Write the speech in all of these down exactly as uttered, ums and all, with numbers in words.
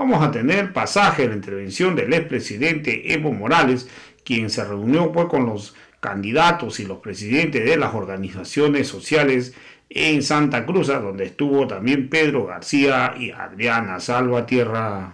vamos a tener pasaje de la intervención del expresidente Evo Morales, quien se reunió pues con los candidatos y los presidentes de las organizaciones sociales en Santa Cruz, donde estuvo también Pedro García y Adriana Salvatierra.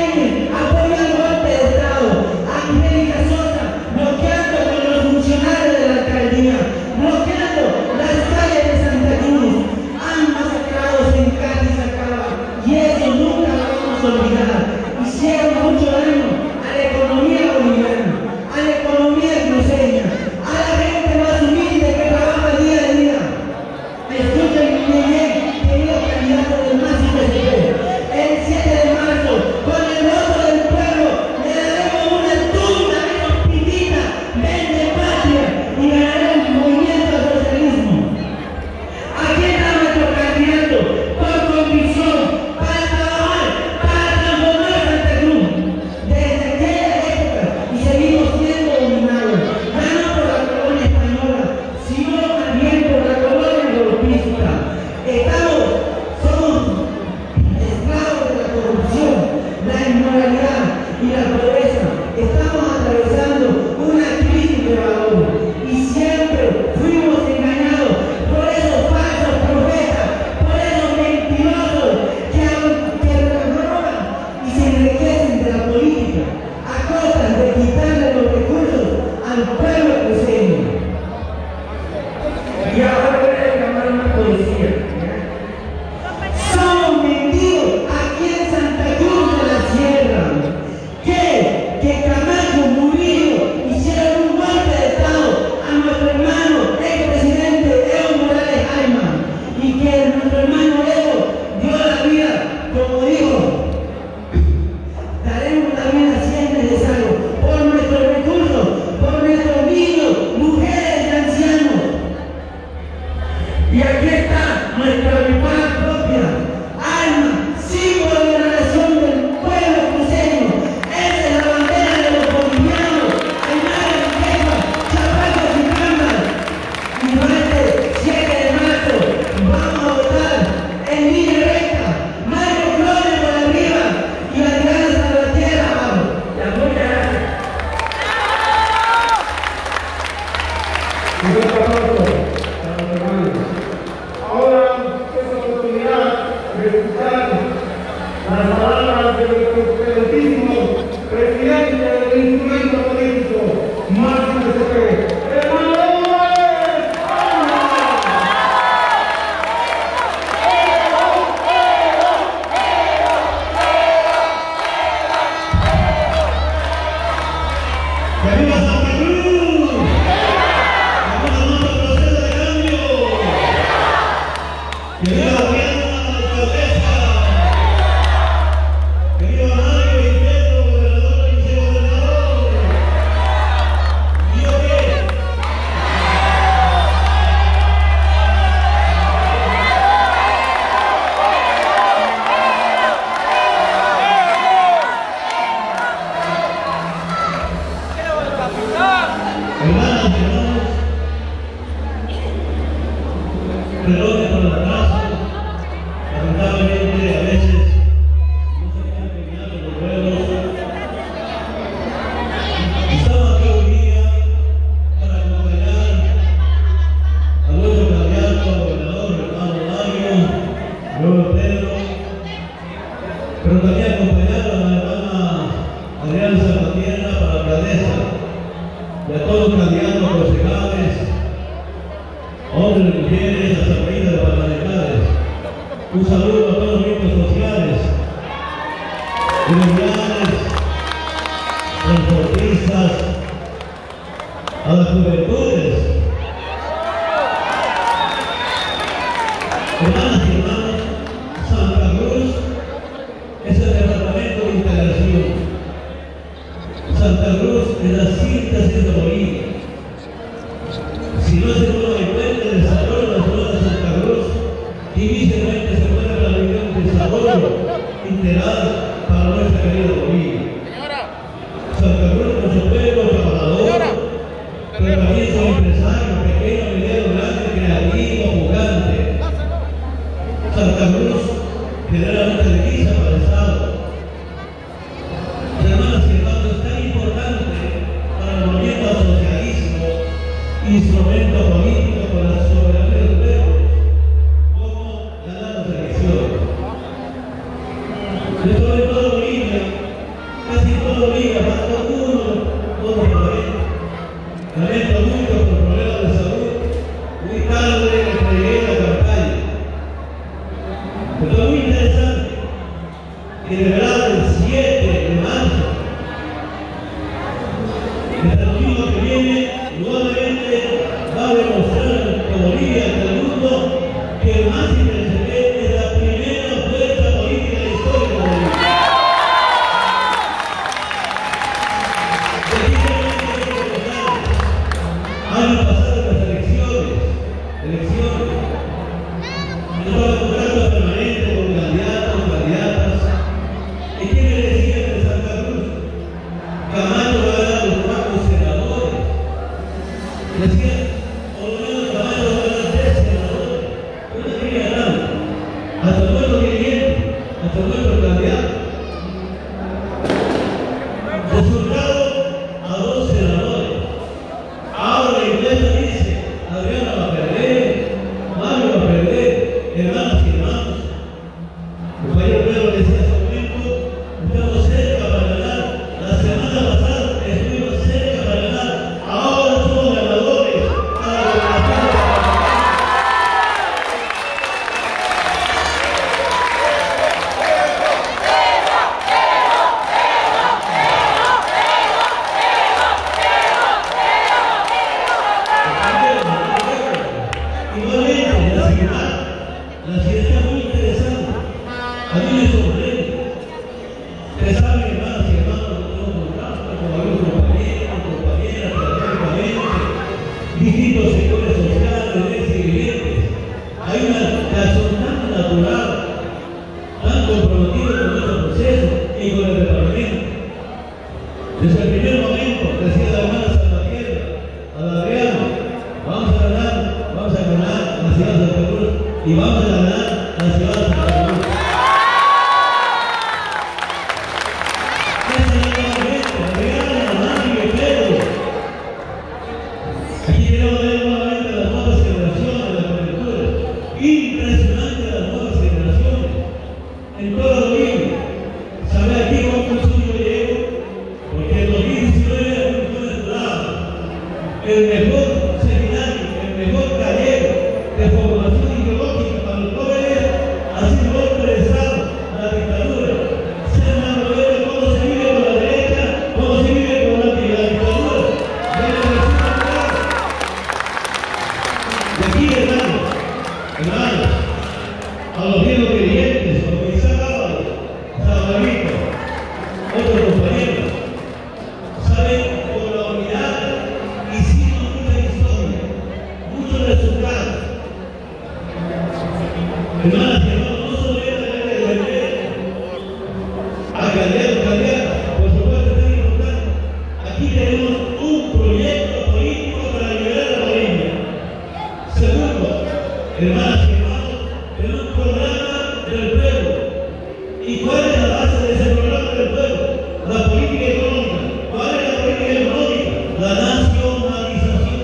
Hicieron mucho daño a la economía boliviana, a la economía cruceña, a la gente más humilde que trabaja día a día. Escuchen muy bien, queridos candidatos del MAS y P S P. El siete de marzo, con el voto del pueblo, le daremos una tunda a esos pititas, vende patria, y ganaremos el movimiento al socialismo. Aquí está nuestro candidato, con convicción, para trabajar, para transformar Santa Cruz. Desde aquella época, y seguimos siendo dominados, ya no por la colonia española, sino también por la colonia golpista. Estamos, somos esclavos de la corrupción, la inmoralidad y la pobreza. Estamos atravesando una crisis de valor y siempre fuimos engañados por esos falsos profetas, por esos mentirosos que, que nos roban y se enriquecen de la política a costa de quitarle los recursos al pueblo cruceño. Y ahora voy a llamar una policía. Somos mentidos aquí en Santa Cruz de la Sierra. Que, que Camacho, Murillo hicieron un golpe de Estado a nuestro hermano expresidente Evo Morales Ayma, y que nuestro hermano Evo dio la vida, como dijo, daremos la vida si es necesario, por nuestros recursos, por nuestros niños, mujeres y ancianos. Y aquí está nuestra animal propia, Alma, símbolo de la nación del pueblo cruceño. Esa es la bandera de los bolivianos, Aymara y Quepa, Chapacos y Cámara. Y para este siete de marzo vamos a votar en línea recta, Mario Flores por arriba y Adriana Salvatierra abajo. Ya, muchas gracias. Ahora esta oportunidad de escuchar las palabras del excelentísimo presidente del instrumento político, Martín de Cepé. ¡Viva Santa Cruz! ¡Vamos a nuestro proceso de cambio! ¡Que viva Adriana, la alcaldesa! ¡Que viva Mario y Pedro, gobernador y vicegobernador! ¿Y yo qué? Hermanas y hermanos, relojes para la casa, lamentablemente a veces no se pueden terminar los vuelos. Estamos aquí hoy día para acompañar a nuestro candidato a gobernador, hermano Mario, luego Pedro, pero también acompañar a la hermana Adriana Salvatierra para la alcaldesa, y a todos los candidatos concejales, hombres y mujeres, asambleístas departamentales. Un saludo a todos los miembros sociales, gremiales, transportistas, a las juventudes. Hermanas y hermanos, Santa Cruz es el departamento de integración. Santa Cruz es la síntesis de Bolivia. Si no se uno el puente de desarrollo de la ciudad de Santa Cruz, difícilmente se puede planificar un desarrollo integral para nuestra querida Bolivia. Santa Cruz es nuestro pueblo trabajador, pero también son empresarios, pequeños, medianos, grandes, creativos, jugantes. Santa Cruz genera mucha riqueza para el Estado. de sobre todo Bolivia, casi todo Bolivia, falta uno, dos departamentos. Lamento mucho por problemas de salud, muy tarde entregué la campaña. Pero es muy interesante que de verdad el siete de marzo, el domingo que viene, nuevamente va a demostrar que Bolivia, ante el mundo, que el más interesante es la primera fuerza política de la historia de Bolivia. Han pasado las elecciones, elecciones. Nosotros contratos permanentes con candidatos, candidatas. ¿Y qué me decían de Santa Cruz? Camacho va a dar los cuatro senadores. Decían, por lo menos Camacho va a dar tres senadores. Pero no quería nada. Hasta nuestro dirigente, hasta nuestro candidato. Resultado a dos senadores. Ahora la iglesia dice, Adriana va a perder, Mario va a perder, hermanos y hermanos. El compañero Pedro decía hace un momento, estamos cerca para ganar. La semana pasada estuvimos cerca para ganar. Ahora somos ganadores a la gobernación de igualmente, la ciudad, la ciudad está muy interesante. A mí me sorprende. Ustedes saben, hermanos y hermanos, nosotros contamos como algunos compañeros, compañeras, prácticamente, distintos sectores sociales, dirigentes. Hay una razón tan natural, tan comprometida con nuestro proceso y con el departamento. Desde el primer momento, decía la hermana Salvatierra, a la Adriana, vamos a ganar, vamos a ganar la ciudad de Santa Cruz y vamos a ganar la ciudad de Santa Cruz. Esa es la nueva gente, Adriana, Mario y Pedro. Aquí queremos ver nuevamente las nuevas generaciones de la cobertura. Impresionante las nuevas generaciones. En toda Bolivia. ¿Sabe aquí cuántos yo llevo? Porque en dos mil diecinueve fue estudiado el mejor seminario, el mejor taller de formación ideológica para los jóvenes ha sido golpe de Estado, la dictadura. Se han dado cuenta de cómo se vive con la derecha, cómo se vive con la, la dictadura. De la elección local. De aquí, hermanos, hermanos, a los viejos dirigentes, como Isaac Ábalos, Sabarito, otros compañeros, saben, con la unidad hicimos mucha historia, muchos resultados. Hermanas y hermanos, no solo era la de vender a candidatos, candidatas, por supuesto es tan importante. Aquí tenemos un proyecto político para liberar a Bolivia. Segundo, hermanas y hermanos, tenemos un programa del pueblo. ¿Y cuál es la base de ese programa del pueblo? La política económica. ¿Cuál es la política económica? La nacionalización.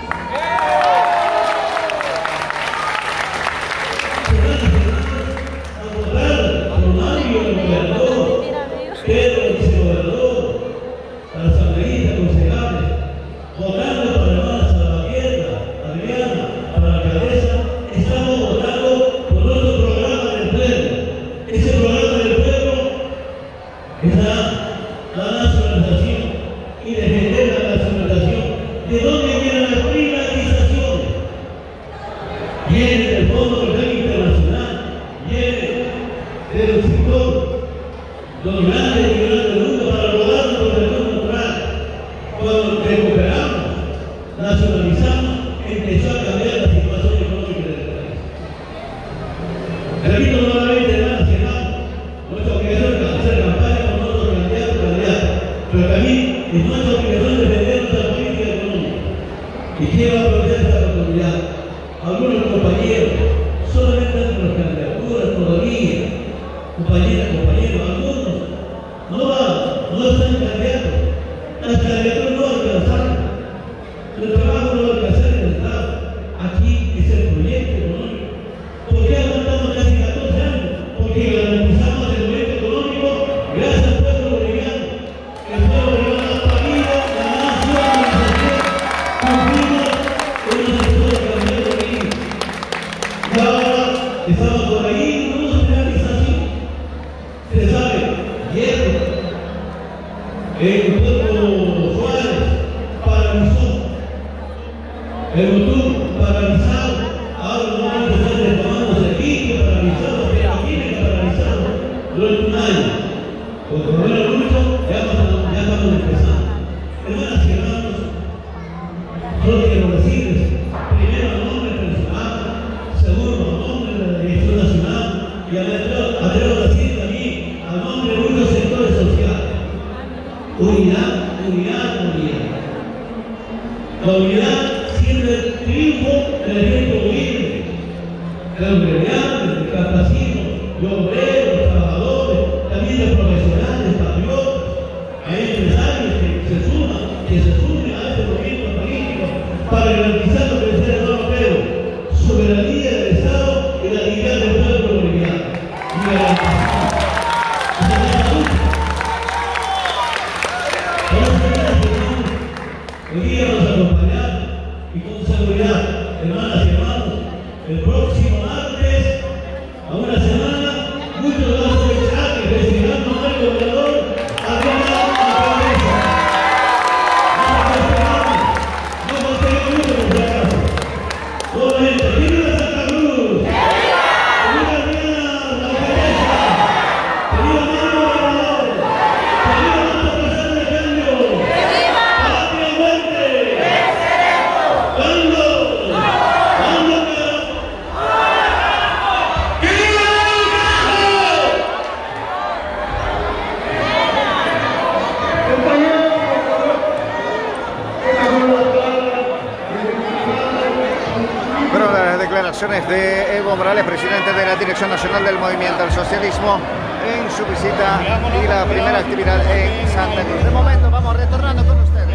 A votar por Mario el gobernador, Pedro el vicegobernador, para asambleístas, concejales, votando para la hermana Salvatierra, Adriana, para la alcaldesa, estamos votando por nuestro programa del pueblo. Ese programa del pueblo es la, la nacionalización y defender la nacionalización. ¿De dónde vienen las privatizaciones? Viene del Fondo Monetario Internacional, viene del sector, los grandes y grandes del mundo para rodar nuestro territorio natural. Cuando recuperamos, nacionalizamos, empezó a cambiar la situación económica del país. Repito nuevamente, hermanas y hermanos, nuestra obligación es hacer campaña con nuestros candidatos y candidatas, pero también es nuestra obligación defender nuestra política económica. Y quiero aprovechar esta oportunidad. Algunos compañeros, solamente hacen las candidaturas todavía, compañeras, compañeros, algunos no van, no están candidatos. Las candidaturas no alcanzaron. El trabajo no va a alcanzar en el Estado. Aquí es el proyecto económico. ¿Por qué aguantamos casi catorce años? Porque garantizamos el proyecto económico Ayer, el pueblo Suárez paralizó, el Motul paralizado, ahora no van a estar reclamando servicio paralizado, pero tienen paralizado durante un año. Con el gobierno Lucho ya, ya estamos empezando. Hermanas y hermanos, solo quiero decirles, primero a nombre personal, segundo a nombre de la Dirección Nacional y atrevo a decir también a nombre de muchos sectores sociales. Unidad, unidad, unidad. La unidad siempre el triunfo del evento libre, de los gremiales, de campesinos, de obreros, trabajadores, también de profesionales, patriotas, hay empresarios que se suman, que se sumen a este movimiento político para garantizar lo que es el europeo, soberanía del Estado y la dignidad del pueblo boliviano. Y garantizar. Hoy día nos acompañamos y con seguridad, hermanas y hermanos, el próximo martes, a una semana, muchos van a aprovechar que recibirán a el gobernador arriba a la cabeza. No nos esperamos, no nos esperamos mucho por si acaso. Solamente, ¡viva Santa Cruz! ¡Viva Diana, la alcaldesa! ¡Viva el gobernador! ¡Viva nuestro presidente de cambio! ¡Patria y muerte! ¡Cuándo! ¡Cuándo que Bueno, las declaraciones de Evo Morales, presidente de la Dirección Nacional del Movimiento al Socialismo, en su visita y la primera actividad en Santa Cruz. De momento vamos retornando con ustedes.